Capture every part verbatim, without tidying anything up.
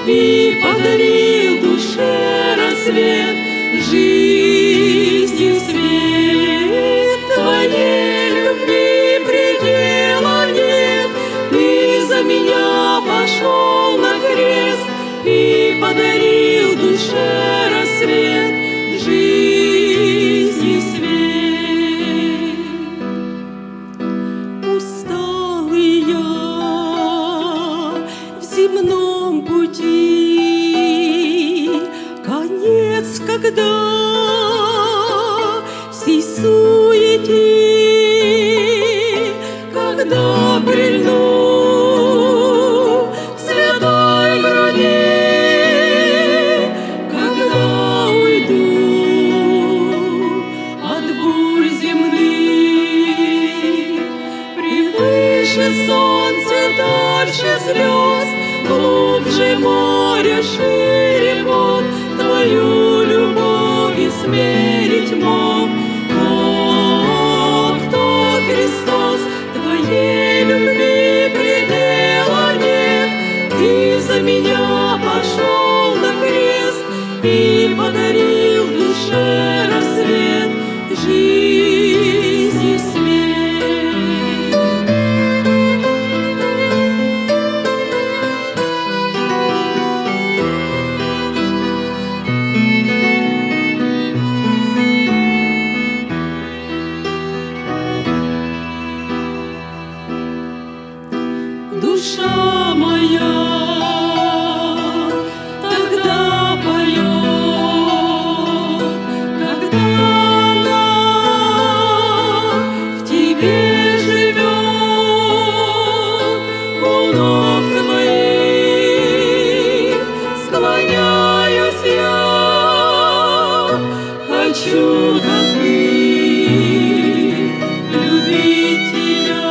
и подарил душе рассвет жизни свет. Твоей любви предела нет, Ты за меня пошел на крест и подарил душе рассвет жизни свет. Усталый я в земном пути, конец, когда всей суете, когда прильну к святой груди, когда уйду от бурь земных. Превыше солнца, дальше звезд, глубже море, шире вод, Твою любовь измерить мог. О, кто Христос, Твоей любви предела нет, Ты за меня пошел на крест и подарил душе рассвет жизни свет. Душа моя тогда поет, когда она в Тебе живет. У ног Твоих склоняюсь я, хочу, как Ты, любить Тебя.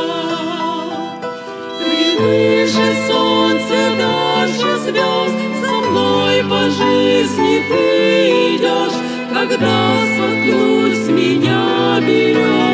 Выше солнца, дальше звезд, со мной по жизни Ты идешь, когда споткнусь, меня берешь.